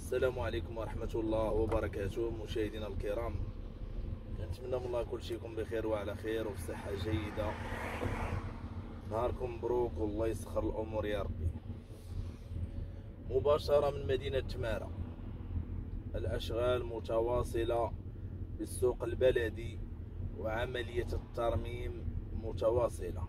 السلام عليكم ورحمة الله وبركاته مشاهدينا الكرام. كنتمنى من الله كل شيء يكون بخير وعلى خير وفي صحة جيدة. نهاركم مبروك والله يسخر الأمور يا ربي. مباشرة من مدينة تمارة، الأشغال متواصلة بالسوق البلدي وعملية الترميم متواصلة.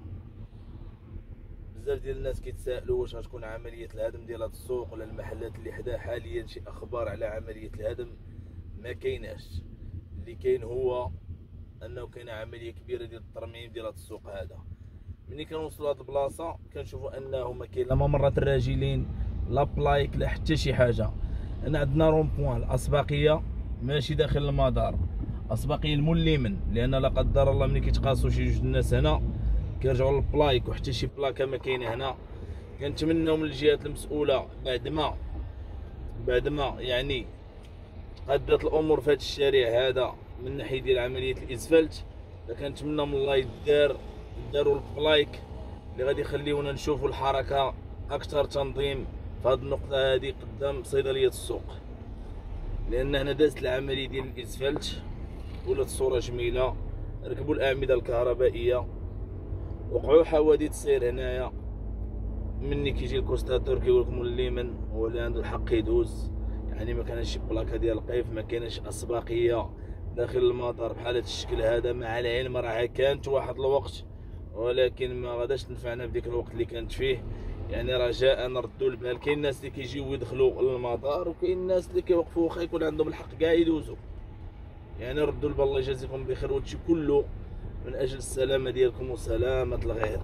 بزاف ديال الناس كيتسائلوا واش غتكون عملية الهدم ديال هذا السوق ولا المحلات اللي حداه. حاليا شي اخبار على عملية الهدم ما كايناش، اللي كاين هو انه كاينه عملية كبيرة ديال الترميم ديال هذا السوق هذا. ملي كنوصلوا لهاد البلاصة كنشوفوا انه ما كاين لا ممرات الراجلين لا بلايك لا حتى شي حاجة. هنا عندنا رون بوان الاسبقية ماشي داخل المدار، اسبقية الملمن، لان لا قدر الله ملي كيتقاسوا شي جوج الناس هنا كيرجعوا للبلايك وحتى شي بلاكه ما كاينه هنا. كنتمناو من الجهات المسؤوله بعد ما يعني تقدت الامور في هذا الشارع هذا من ناحيه ديال عمليه الاسفلت، كنتمنى من الله يداروا البلايك اللي غادي يخليونا نشوفوا الحركه اكثر تنظيم في هذه النقطه هذه قدام صيدليه السوق، لان هنا دازت العمليه ديال الاسفلت ولات الصوره جميله. ركبوا الاعمده الكهربائيه، وقعوا حوادث السير هنايا. مني كيجي الكوستاتور كيقول لكم اليمن هو اللي عنده الحق يدوز، يعني ما كانش شي بلاكه ديال القيف، ما كاينش اسبقيه داخل المطار بحال هذا الشكل هذا. مع العلم راه كانت واحد الوقت، ولكن ما غاداش تنفعنا بديك الوقت اللي كانت فيه. يعني رجاء نردوا البال. كاين الناس اللي كيجيو يدخلوا للمطار، وكاين الناس اللي كيوقفوا واخا يكون عندهم الحق كاع يدوزوا. يعني ردوا البال، الله يجازيكم بخير، وهادشي كله من اجل السلامه ديالكم وسلامه الغير.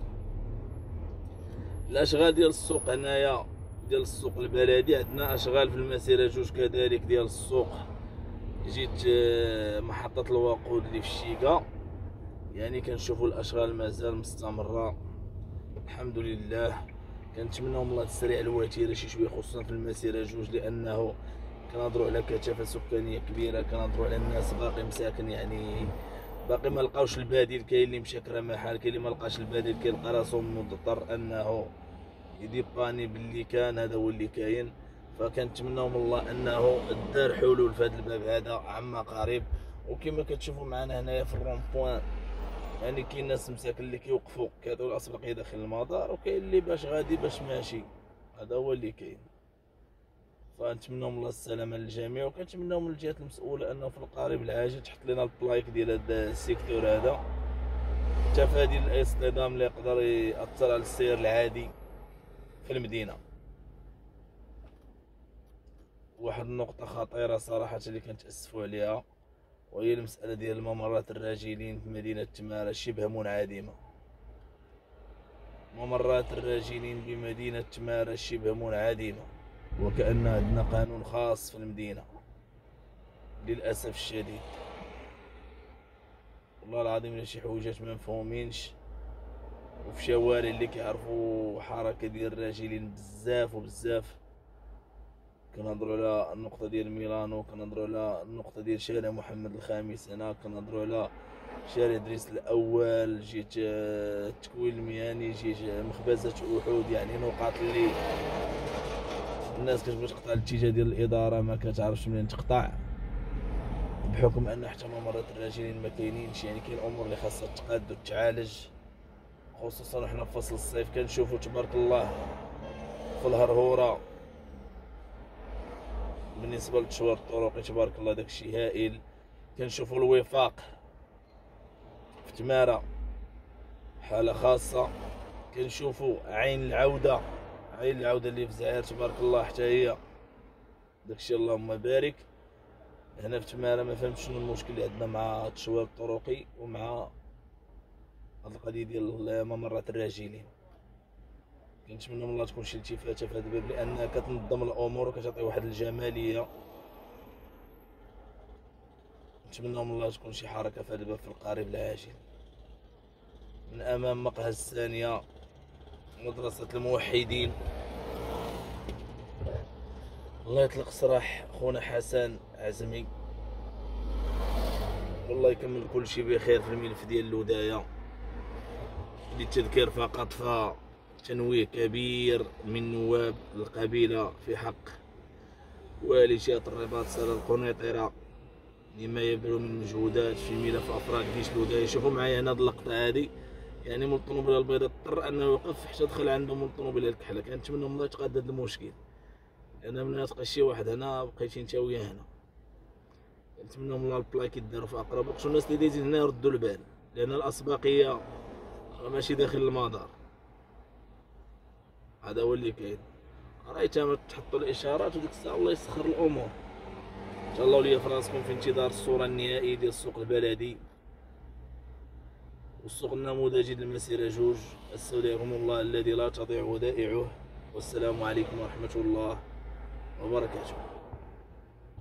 الاشغال ديال السوق هنايا ديال السوق البلدي، عندنا اشغال في المسيره جوج كذلك ديال السوق. جيت محطه الوقود اللي في الشيكا، يعني كنشوفوا الاشغال مازال مستمره الحمد لله. كنتمناو من الله تسريع الوتيره شي شويه، خصوصا في المسيره جوج، لانه كنهضروا على كثافه سكانيه كبيره، كنهضروا على الناس باقي مساكن، يعني باقي ما لقاوش البديل. كاين اللي مشى كرا محل، كاين اللي ما لقاش البديل، كيلقى راسو مضطر انه يديباني باللي كان هذا هو اللي كاين. فكنتمناو من الله انه دار حلول في هذا الباب هذا عما قريب. وكما كتشوفوا معنا هنايا في الرون بوان، يعني كاين ناس مساكن اللي كيوقفوا كيعطيو الاسبقيه داخل المطار، وكاين اللي باش غادي باش ماشي. هذا هو اللي كاين. فنتمناو من الله السلامه للجميع، وكنتمناو من الجهات المسؤوله انه في القريب العاجل تحط لنا البلايك ديال هذا السيكتور هذا، تفادي الاصطدام اللي يقدر ياثر على السير العادي في المدينه. واحد النقطه خطيره صراحه اللي كنتاسفوا عليها، وهي المساله ديال الممرات الراجلين في مدينه تمارة شبه منعدمه. ممرات الراجلين بمدينه تمارة شبه منعدمه، وكأن عندنا قانون خاص في المدينة للأسف الشديد. والله العظيم شي حويجات ما مفهومينش، وفي شوارع اللي كيعرفوا حركة ديال الراجلين بزاف وبزاف. كنهضروا على النقطة ديال ميلانو، كنهضروا على النقطة ديال شارع محمد الخامس هنا، كنهضروا على شارع دريس الأول، جيت التكوين المياني، جيت مخبزة أحود. يعني نقاط اللي الناس كتبغي تقطع الاتجاه ديال الاداره ما كتعرفش منين تقطع، بحكم ان حتى ممرات الراجلين ما كاينينش. يعني كاين امور اللي خاصها تقاد وتعالج، خصوصا وحنا في فصل الصيف. كنشوفوا تبارك الله في الهرهوره بالنسبه للتشوار الطرقي تبارك الله داكشي هائل. كنشوفوا الوفاق في تمارة حاله خاصه. كنشوفوا عين العوده اللي في زعير تبارك الله حتى هي داكشي اللهم بارك. هنا في تمارة ما فهمتش شنو المشكل اللي عندنا مع التشوار الطرقي ومع هاد القضيه ديال ممرات الراجلين. كنتمنى من الله تكون شي التفاته في هذا الباب، لانها كتنظم الامور وكتعطي واحد الجماليه. نتمنى من الله تكون شي حركه في هذا الباب في القريب العاجل. من امام مقهى الثانيه مدرسه الموحدين، الله يطلق سراح خونا حسن عزمي، والله يكمل كل شيء بخير في الملف ديال الودايه. للتذكير فقط، فتنويه كبير من نواب القبيله في حق واليشات الرباط سال القنيطرة لما يبذلوا من مجهودات في ملف افراج جيش الوداية. شوفوا معايا هنا هاد اللقطة هادي، يعني مول الطوموبيله البيضاء اضطر انه يوقف حتى دخل عنده مول الطوموبيله الكحله. كنتمنى من الله يتقاد هذا المشكل، لان ملي تلقى شي واحد هنا بقيتي نتا وياه هنا. كنتمنى من الله البلاك يداروا في اقرب وقت، والناس اللي دايزين هنا يردوا البال، لان الاسبقيه ماشي داخل المدار. هذا هو اللي كاين. رايتها تحطوا الاشارات وديك الساعه الله يسخر الامور. تهلاو ليا في راسكم في انتظار الصوره النهائيه ديال السوق البلدي والسوق النموذجي للمسيرة جوج. استودعكم الله الذي لا تضيع ودائعه، والسلام عليكم ورحمة الله وبركاته.